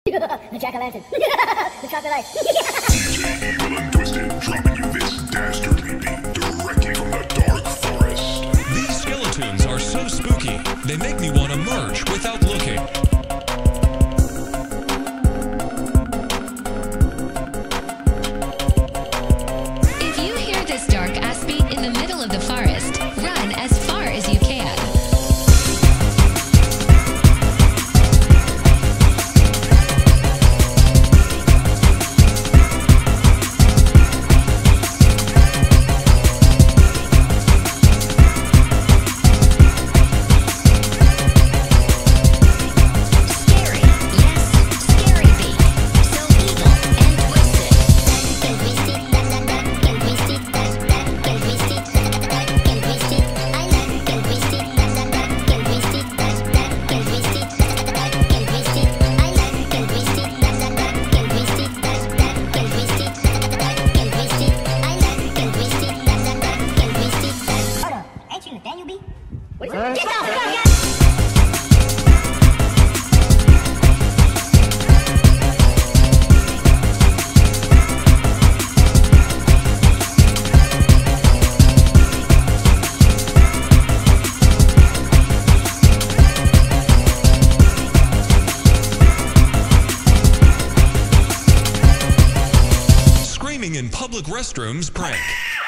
The jack-o'-lantern. The chocolate light. DJ Evil and Twisted dropping you this dastardly beat directly from the dark forest. These skeletons are so spooky, they make me want to merge without looking. If you hear this dark-ass beat in the middle of the forest, run as far as you can. In public restrooms prank.